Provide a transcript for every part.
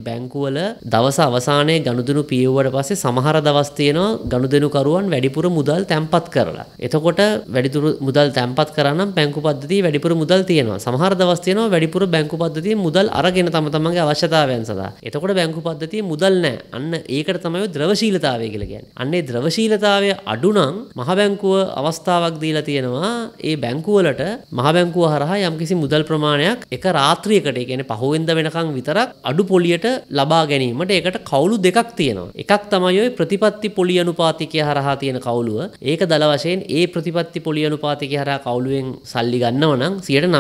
බැංකුවල දවස අවසානයේ ගනුදෙනු පියවුවට පස්සේ සමහර දවස් තියෙනවා ගනුදෙනුකරුවන් වැඩිපුර මුදල් තැන්පත් කරලා. එතකොට වැඩිපුර මුදල් තැන්පත් කරා නම් බැංකු පද්ධතියේ වැඩිපුර මුදල් තියෙනවා. සමහර දවස් තියෙනවා වැඩිපුර බැංකු පද්ධතියේ මුදල් අරගෙන තමන්ගේ අවශ්‍යතාවයන් සඳහා. එතකොට බැංකු පද්ධතියේ මුදල් නැහැ. අන්න ඒකට තමයි ද්‍රවශීලතාවය කියලා කියන්නේ. අන්න ඒ ද්‍රවශීලතාවය අඩු නම් මහ බැංකුව අවස්ථාවක් දීලා තියෙනවා. ඒ බැංකුවලට මහ බැංකුව හරහා යම්කිසි මුදල් ප්‍රමාණයක් එක රාත්‍රියකට, ඒ කියන්නේ පහුවෙන්ද වෙනකන් විතරක් අඩු පොලියට ලබා ගැනීමට ඒකට කවුළු දෙකක් තියෙනවා. එකක් තමයි ඔය ප්‍රතිපත්ති පොලි අනුපාතිකය හරහා තියෙන කවුළුව. ඒක දල වශයෙන් ඒ ප්‍රතිපත්ති පොලි අනුපාතිකය හරහා කවුළුවෙන් සල්ලි ගන්නව නම්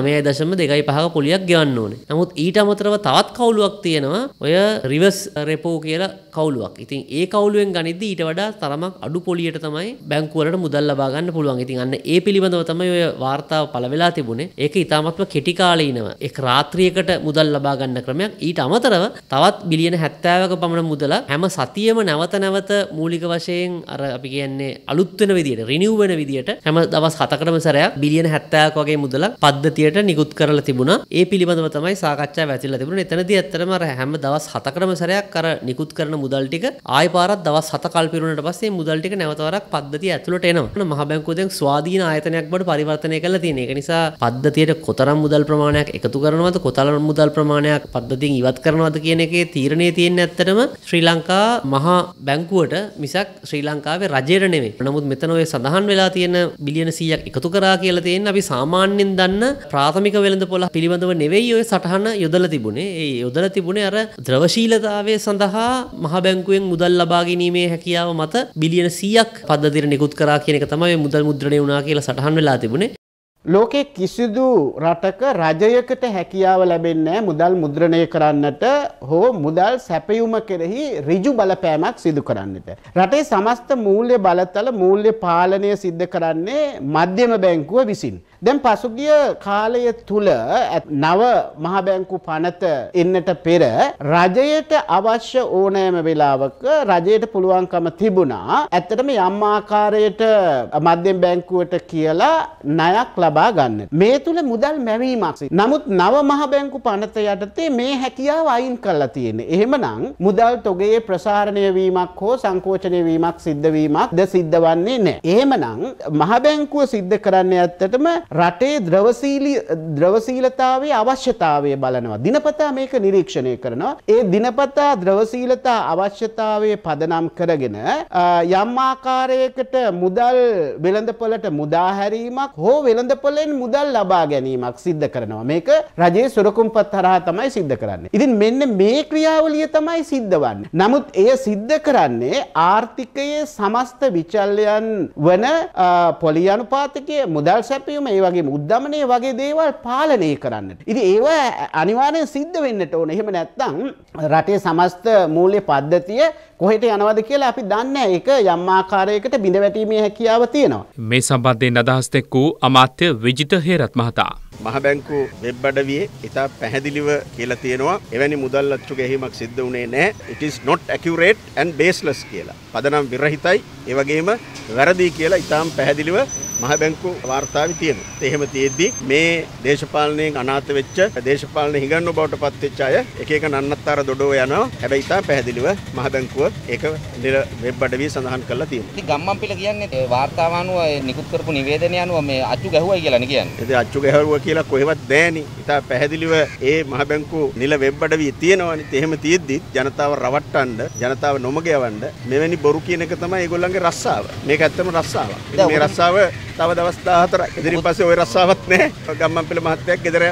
9.25ක පොලියක් ගෙවන්න ඕනේ. නමුත් ඊට අමතරව තවත් කවුළුවක් තියෙනවා. ඔය රිවර්ස් රෙපෝ කියලා කවුළුවක්. ඉතින් ඒ කවුළුවෙන් ගනිද්දී ඊට වඩා තරමක් අඩු පොලියට තමයි බැංකු වලට මුදල් ලබා ගන්න පුළුවන්. ඉතින් අන්න ඒ පිළිබඳව තමයි ඔය වාර්තාව පළ වෙලා තිබුණේ. ඒක ඉතාමත්ම කෙටි කාලීනව එක් රාත්‍රියකට මුදල් ලබා ගන්න ක්‍රමයක්. ඊට අමතරව තවත් බිලියන 70ක පමණ මුදල හැම සතියෙම නැවත මූලික වශයෙන් අර අපි කියන්නේ අලුත් වෙන විදියට රිනිව් වෙන විදියට හැම දවස් 7කටම සැරයක් බිලියන 70ක වගේ මුදලක් පද්ධතියට නිකුත් කරලා තිබුණා. ඒ පිළිබඳව තමයි සාකච්ඡාව ඇතිලා තිබුණේ. එතනදී ඇත්තටම අර හැම දවස් 7කටම සැරයක් අර නිකුත් කරන මුදල් ටික ආයෙ පාරක් දවස් 7 කල් පිරුණාට පස්සේ මේ මුදල් ටික නැවත වරක් පද්ධතිය ඇතුළට එනවා. මහ බැංකුව දැන් ස්වාධීන ආයතනයක් බවට පරිවර්තනය කරලා තියෙනවා. ඒක නිසා පද්ධතියට කොතරම් මුදල් ප්‍රමාණයක් එකතු කරනවද, කොතරම් මුදල් ප්‍රමාණයක් පද්ධතියෙන් ඉවත් කරනවද කියන එකේ තීරණය තියෙන්නේ ඇත්තටම ශ්‍රී ලංකා මහා බැංකුවට මිසක් ශ්‍රී ලංකාවේ රජයට නෙමෙයි. නමුත් මෙතන ඔය සඳහන් වෙලා තියෙන බිලියන 100ක් එකතු කරා කියලා තියෙන්නේ අපි සාමාන්‍යයෙන් දන්න ප්‍රාථමික වෙළඳපොළ පිළිබඳව නෙවෙයි ඔය සටහන යොදලා තිබුණේ. ඒ යොදලා තිබුණේ අර ද්‍රවශීලතාවය සඳහා මහ බැංකුවෙන් මුදල් ලබා ගැනීමේ හැකියාව මත බිලියන 100ක් පද්ධතියට නිකුත් කරා කියන එක තමයි මුදල් මුද්‍රණය වුණා කියලා සටහන් වෙලා තිබුණේ. ලෝකේ කිසිදු රටක රජයකට හැකියාව ලැබෙන්නේ මුදල් මුද්‍රණය කරන්නට හෝ මුදල් සැපයුම කෙරෙහි ඍජු බලපෑමක් සිදු කරන්නට. රටේ සමස්ත මූල්‍ය බලතල මූල්‍ය පාලනය සිද්ධ කරන්නේ මධ්‍යම බැංකුව විසින්. දැන් පසුගිය කාලය තුල නව මහ බැංකු පනත එන්නට පෙර රජයට අවශ්‍ය ඕනෑම වෙලාවක රජයට පුළුවන්කම තිබුණා ඇත්තටම යම් ආකාරයට මධ්‍යම බැංකුවට කියලා ණයක් ලබා ගන්න. මේ තුල මුදල් මැවීමක්. නමුත් නව මහ බැංකු පනත යටතේ මේ හැකියාව අයින් කරලා තියෙන්නේ. එහෙමනම් මුදල් තොගයේ ප්‍රසාරණය වීමක් හෝ සංකෝචනය වීමක් සිද්ධ වීමක්ද සිද්ධ වන්නේ නැහැ. එහෙමනම් මහ බැංකුව සිද්ධ කරන්නේ ඇත්තටම රටේ ද්‍රවශීලතාවයේ අවශ්‍යතාවය බලනවා. දිනපතා මේක නිරීක්ෂණය කරනවා. ඒ දිනපතා ද්‍රවශීලතා අවශ්‍යතාවයේ පදනම් කරගෙන යම් ආකාරයකට මුදල් වෙළඳපොළට මුදා හැරීමක් හෝ වෙළඳපොළෙන් මුදල් ලබා ගැනීමක් සිද්ධ කරනවා. මේක රජයේ සොරකුම්පත් හරහා තමයි සිද්ධ කරන්නේ. ඉතින් මෙන්න මේ ක්‍රියාවලිය තමයි සිද්ධ වන්නේ. නමුත් එය සිද්ධ කරන්නේ ආර්ථිකයේ සමස්ත විචල්යන් වන පොලි අනුපාතකයේ මුදල් සැපයීම ඒ වගේම උද්දමනය වගේ දේවල් පාලනය කරන්නට. ඉතින් ඒවා අනිවාර්යෙන් සිද්ධ වෙන්නට ඕනේ. එහෙම නැත්නම් රටේ සමස්ත මූල්‍ය පද්ධතිය කොහෙට යනවද කියලා අපි දන්නේ නැහැ. ඒක යම් ආකාරයකට බිඳ වැටීමේ හැකියාව තියෙනවා. මේ සම්බන්ධයෙන් අදහස් දැක්වූ අමාත්‍ය විජිත හේරත් මහතා මහ බැංකු වෙබ් අඩවියේ ඉතා පැහැදිලිව කියලා තියෙනවා එවැනි මුදල් අච්චු ගැනීමක් සිද්ධ වුණේ නැහැ. it is not accurate and baseless කියලා. පදනම් විරහිතයි ඒ වගේම වැරදි කියලා ඉතාම පැහැදිලිව මහ බැංකු වාර්තාවේ තියෙනවා. එහෙම තියෙද්දි මේ දේශපාලනයෙන් අනාථ වෙච්ච දේශපාලන හිඟන්නු බවට පත් වෙච්ච අය එක එක නන්නත්තර දොඩෝ යනවා. හැබැයි ඉතාම පැහැදිලිව මහ බැංකුව ඒක වෙබ් අඩවියේ සඳහන් කරලා තියෙනවා. ඉතින් ගම්මන්පිල කියන්නේ වාර්තාව අනුව නිකුත් කරපු නිවේදනය අනුව මේ අච්චු ගැහුවයි කියලා නේ කියන්නේ. ඉතින් අච්චු ගැහුවා කියලා කොහෙවත් දැනි. ඉතා පැහැදිලිව ඒ මහ බැංකු නිල වෙබ් අඩවියේ තියෙනවානේ. එහෙම තියෙද්දි ජනතාව රවට්ටන්න, ජනතාව නොමග යවන්න මෙවැනි බොරු කියන එක තමයි ඒගොල්ලන්ගේ රස්සාව. මේක ඇත්තම රස්සාවක්. මේ රස්සාව තව දවස් 14යි. ඉතින් පස්සේ ওই රස්සාවක් නැහැ. ගම්මන්පිල මහත්තයා ගෙදර